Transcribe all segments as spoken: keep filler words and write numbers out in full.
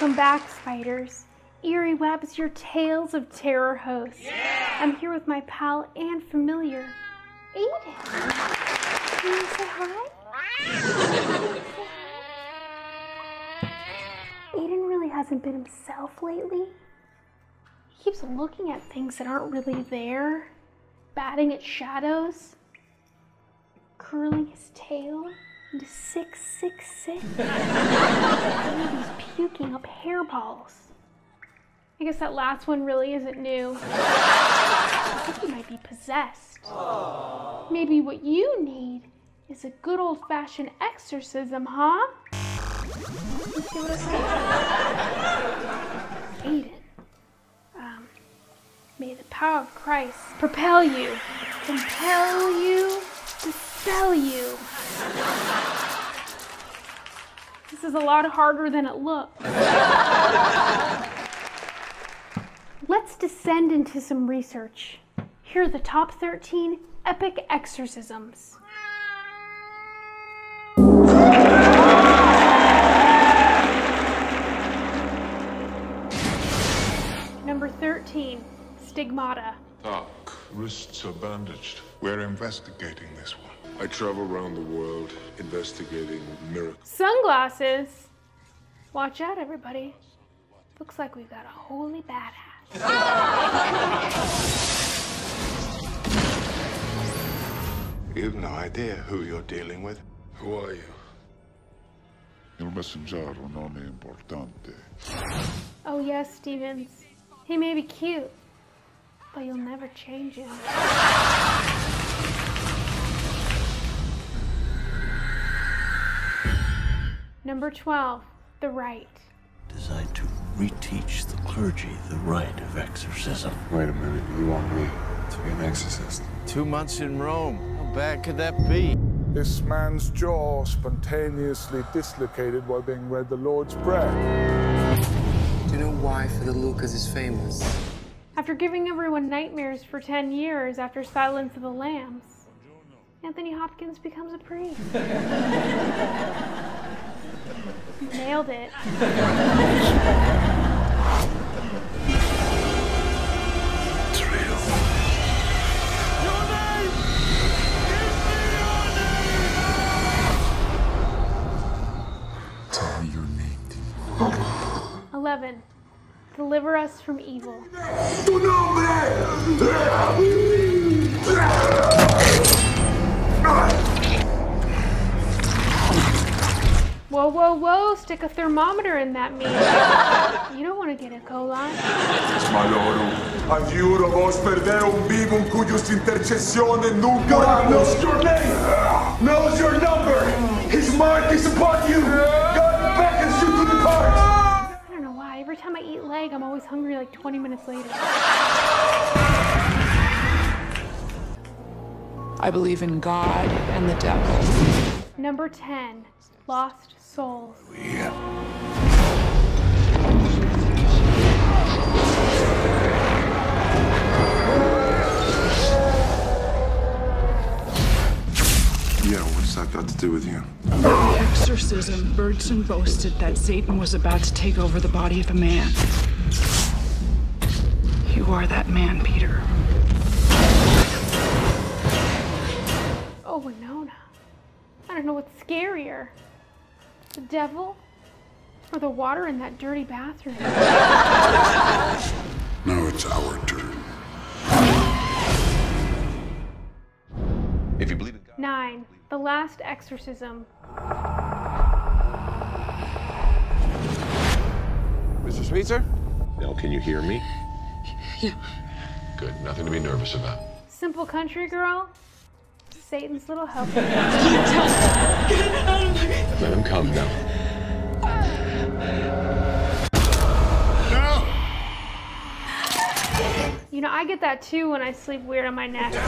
Welcome back, spiders. Eerie Webs, your Tales of Terror host. Yeah! I'm here with my pal and familiar, Aiden. Can you say hi? Aiden really hasn't been himself lately. He keeps looking at things that aren't really there, batting at shadows, curling his tail into six six six. He's puking up hairballs. I guess that last one really isn't new. I think he might be possessed. Aww. Maybe what you need is a good old-fashioned exorcism, huh? Let's see what I say. Aiden, um, may the power of Christ propel you, compel you, dispel you. This is a lot harder than it looks. Let's descend into some research. Here are the top thirteen epic exorcisms. Number thirteen, Stigmata. Doc, wrists are bandaged. We're investigating this one. I travel around the world investigating miracles. Sunglasses. Watch out, everybody. Looks like we've got a holy badass. You've no idea who you're dealing with. Who are you? Il messaggero non è importante. Oh yes, Stevens. He may be cute, but you'll never change him. Number twelve, The Rite. Designed to reteach the clergy the rite of exorcism. Wait a minute, you want me to be an exorcist? Two months in Rome. How bad could that be? This man's jaw spontaneously dislocated while being read the Lord's Prayer. Do you know why Father Lucas is famous? After giving everyone nightmares for ten years after Silence of the Lambs, Anthony Hopkins becomes a priest. Nailed it. It's real. Your name! Tell me your name. eleven. Deliver us from evil. Tu nombre! Whoa, whoa, whoa, stick a thermometer in that meat. You don't want to get a colon. My Lord, adjuro vos perder un vivum cuyos intercessione nunca God knows your name, knows your number. His mark is upon you. God beckons you to depart. I don't know why. Every time I eat leg, I'm always hungry like twenty minutes later. I believe in God and the devil. Number ten, Lost Souls. Yeah. Yeah, what's that got to do with you? In the exorcism, Bergson boasted that Satan was about to take over the body of a man. You are that man, Peter. Oh, Winona. I don't know what's scarier. The devil? Or the water in that dirty bathroom? Now it's our turn. If you believe in God. Nine. The Last Exorcism. Mister Sweetser? Now, can you hear me? Yeah. Good. Nothing to be nervous about. Simple Country Girl. Satan's little helper. Let him come now. No! You know, I get that too when I sleep weird on my neck. Go,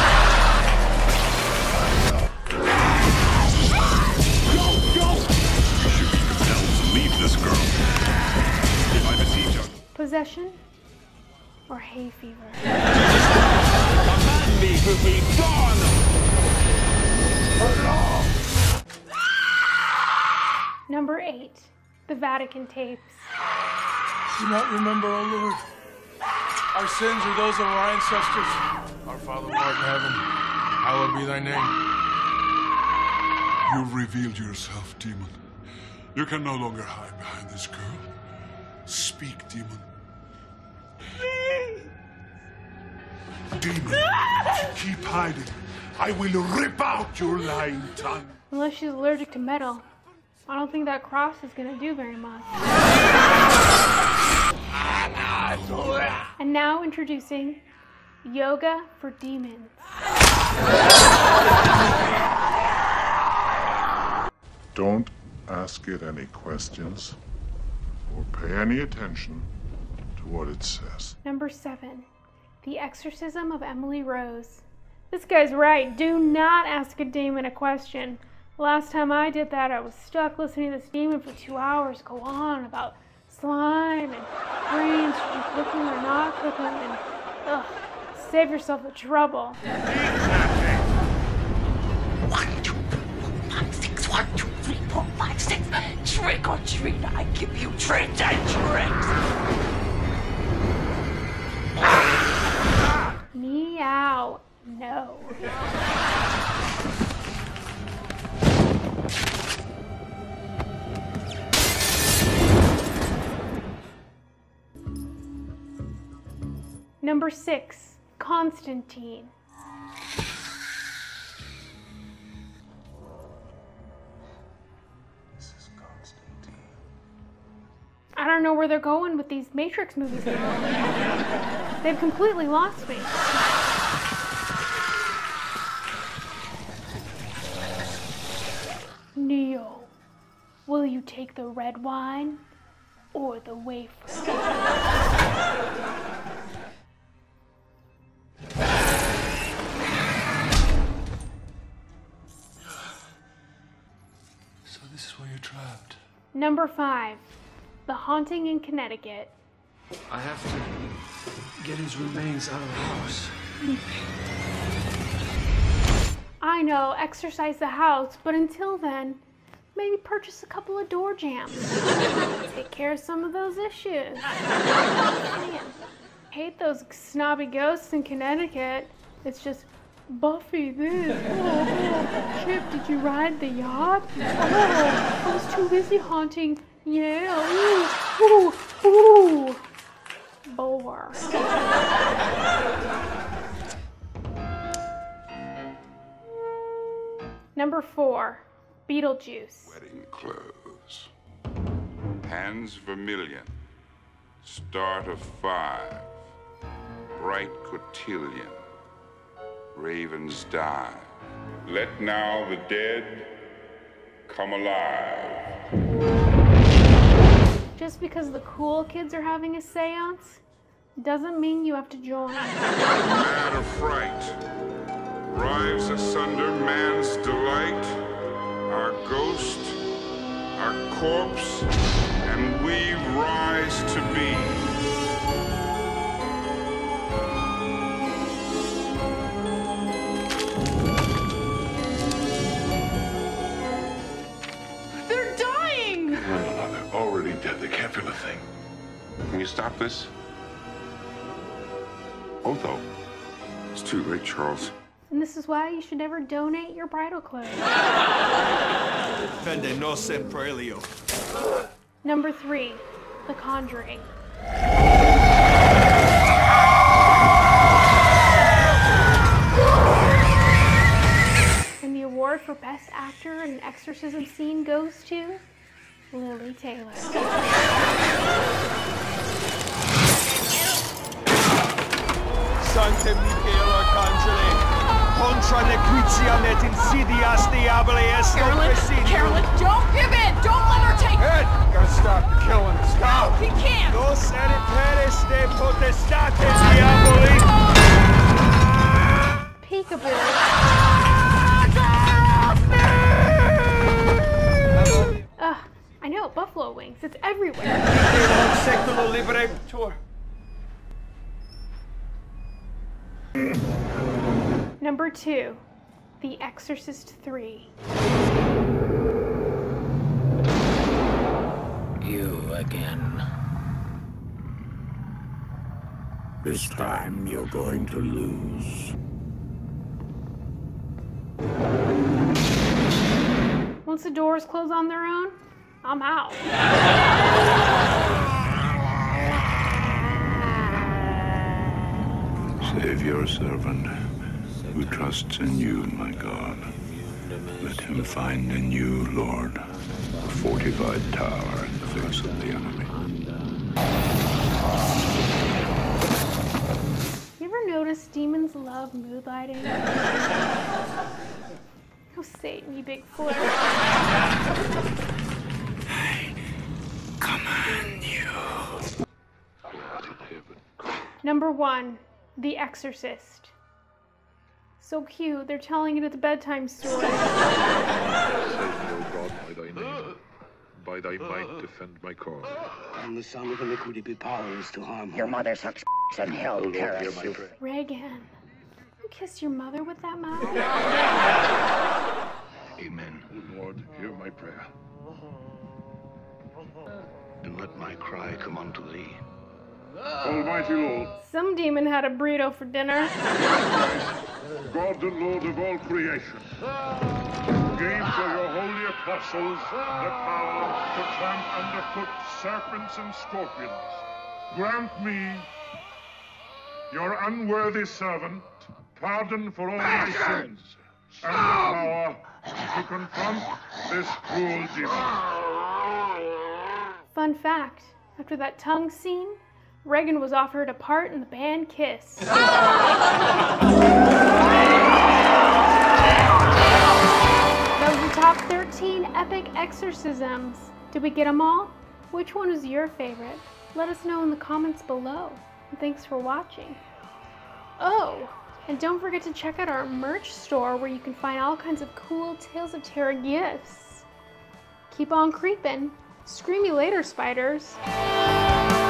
go! You should be compelled to leave this girl. If I beseech you. Possession or hay fever? Number eight, The Vatican tapes. Do not remember, O Lord, our sins or those of our ancestors. Our Father who art in heaven, hallowed be thy name. You've revealed yourself, demon. You can no longer hide behind this girl. Speak, demon. Demon, if you keep hiding, I will rip out your lying tongue. Unless she's allergic to metal. I don't think that cross is gonna do very much. And now introducing Yoga for Demons. Don't ask it any questions or pay any attention to what it says. Number seven, The Exorcism of Emily Rose. This guy's right. Do not ask a demon a question. Last time I did that, I was stuck listening to this demon for two hours go on about slime and brains, should you cooking or not cooking, and ugh, save yourself the trouble. One, two, three, four, five, six. One, two, three, four, five, six. Trick or treat, I give you treats and tricks. Meow. No. Number six, Constantine. This is Constantine. I don't know where they're going with these Matrix movies now. They've completely lost me. Neo, will you take the red wine or the wafer? So this is where you're trapped. Number five, The Haunting in Connecticut. I have to get his remains out of the house. I know, exercise the house, but until then, maybe purchase a couple of door jams. Take care of some of those issues. Man, hate those snobby ghosts in Connecticut. It's just, Buffy this, oh, oh. Chip, did you ride the yacht? Oh, I was too busy haunting, yeah, ooh, ooh, ooh. Bore. Number four, Beetlejuice. Wedding clothes. Hands vermilion. Start of five. Bright cotillion. Ravens die. Let now the dead come alive. Just because the cool kids are having a seance doesn't mean you have to join. Mad of fright. Rives asunder man's delight, our ghost, our corpse, and we rise to be. They're dying! No, no, no, they're already dead. They can't feel a thing. Can you stop this? Otho. It's too late, Charles. And this is why you should never donate your bridal clothes. Defende no sempre elio. Number three, The Conjuring. And the award for Best Actor in an exorcism scene goes to Lily Taylor. Sancte Michael Arcangeli. Contra nequitia et insidias diaboli est Carolyn, Carolyn, don't give in! Don't let her take Ed, gotta stop the killing. Stop! No, he can't! Dos editeres de potestate diaboli. Peekaboo. Ugh, I know, buffalo wings. It's everywhere. Seculo libre tour. Number two, The Exorcist three. You again. This time you're going to lose. Once the doors close on their own, I'm out. Save your servant who trusts in you, my God. Let him find in you, Lord, a fortified tower in the face of the enemy. You ever notice demons love moonlighting? Oh, Satan, you big flirt. Command you. Number one, The Exorcist. So cute, they're telling it at the bedtime story. Save me, O God, by thy name. By thy might defend my cause. And the sound of iniquity be powerless to harm her. Your mother sucks and hell O Lord, hear perish my you. prayer. Reagan, you kissed your mother with that mouth? Amen. O Lord, hear my prayer. And let my cry come unto thee. Almighty Lord, Some demon had a burrito for dinner. God and Lord of all creation, gave to your holy apostles the power to tramp underfoot serpents and scorpions. Grant me, your unworthy servant, pardon for all my sins, and the power to confront this cruel demon. Fun fact, after that tongue scene, Reagan was offered a part in the band Kiss. That was the top thirteen epic exorcisms. Did we get them all? Which one was your favorite? Let us know in the comments below. And thanks for watching. Oh, and don't forget to check out our merch store where you can find all kinds of cool Tales of Terror gifts. Keep on creeping. Scream me later, spiders.